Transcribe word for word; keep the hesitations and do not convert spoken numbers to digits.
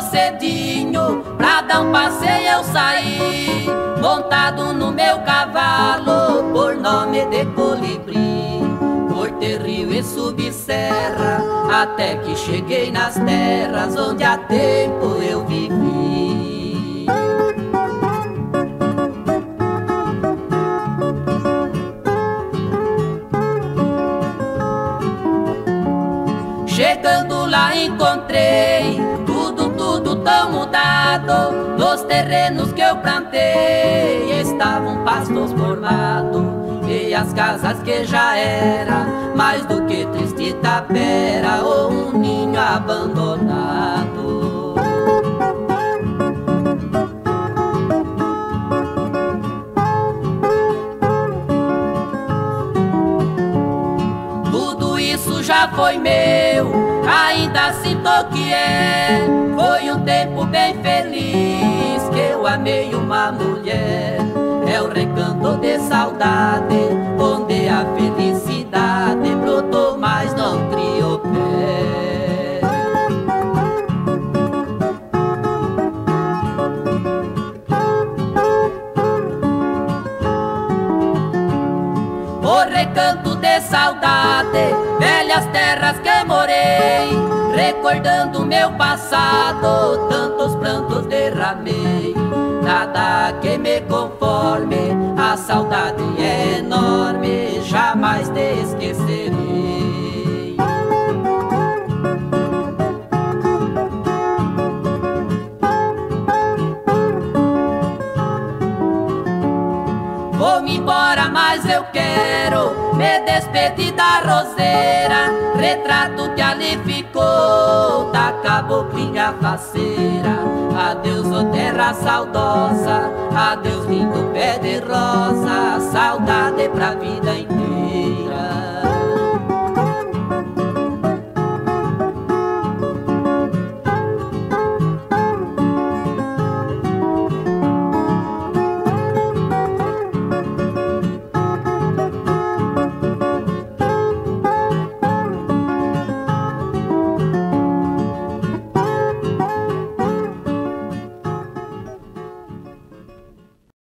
cedinho, pra dar um passeio eu saí, montado no meu cavalo, por nome de Colibri. Cortei rio e subi serra, até que cheguei nas terras onde há tempo eu vivi. Chegando lá encontrei tudo, tudo tão mudado. Nos terrenos que eu plantei estavam pastos formados, e as casas que já era mais do que triste tapera ou um ninho abandonado. Tudo isso já foi meu, ainda sinto que é. Foi um tempo bem feliz que eu amei uma mulher. É o recanto de saudade, onde a felicidade brotou, mas não criou pé. O recanto de saudade, velhas terras que morei, recordando meu passado, tantos prantos derramei. Nada que me conforme, a saudade é enorme, jamais te esquecerei. Vou-me embora, mas eu quero me despedir da roseira, retrato que ali ficou da caboclinha faceira. Adeus, ô terra saudosa, adeus, lindo pé de rosa, saudade pra vida inteira.